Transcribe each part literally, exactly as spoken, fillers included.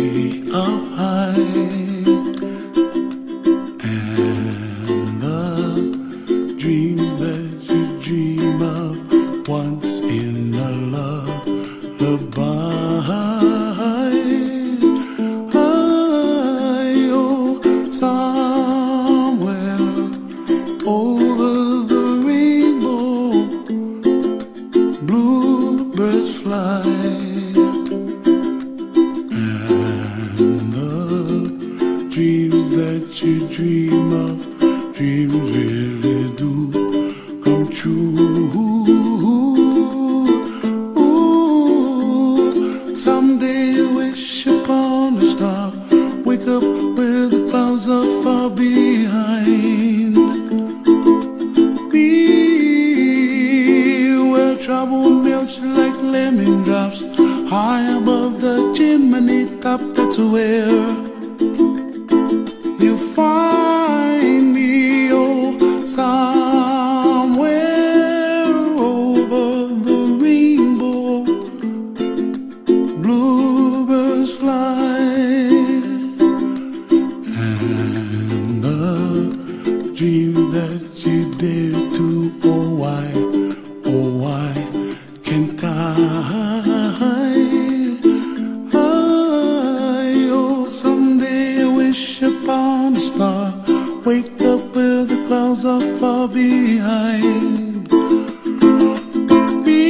up high, and the dreams that you dream of once in a lullaby. Oh, somewhere over the rainbow, bluebirds fly. Dreams that you dream of, dreams really do come true. Ooh, someday you wish upon a star, wake up where the clouds are far behind. Be where trouble melts like lemon drops, high above the chimney top. That's where you find me, oh, somewhere over the rainbow, bluebirds fly, and the dreams that you dare to, oh why, oh why can't I? Upon a star, wake up where the clouds are far behind. Be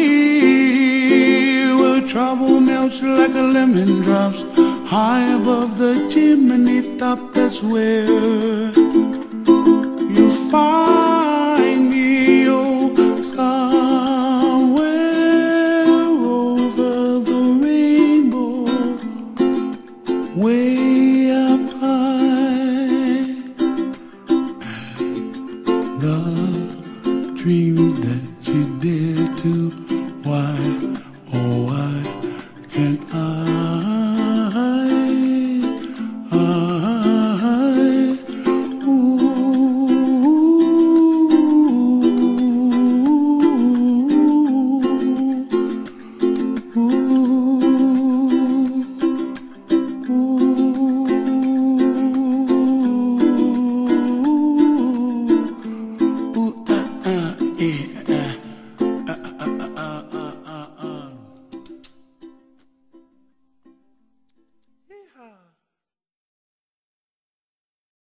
where trouble melts like a lemon drops, high above the chimney top. That's where you find me, oh, somewhere over the rainbow, way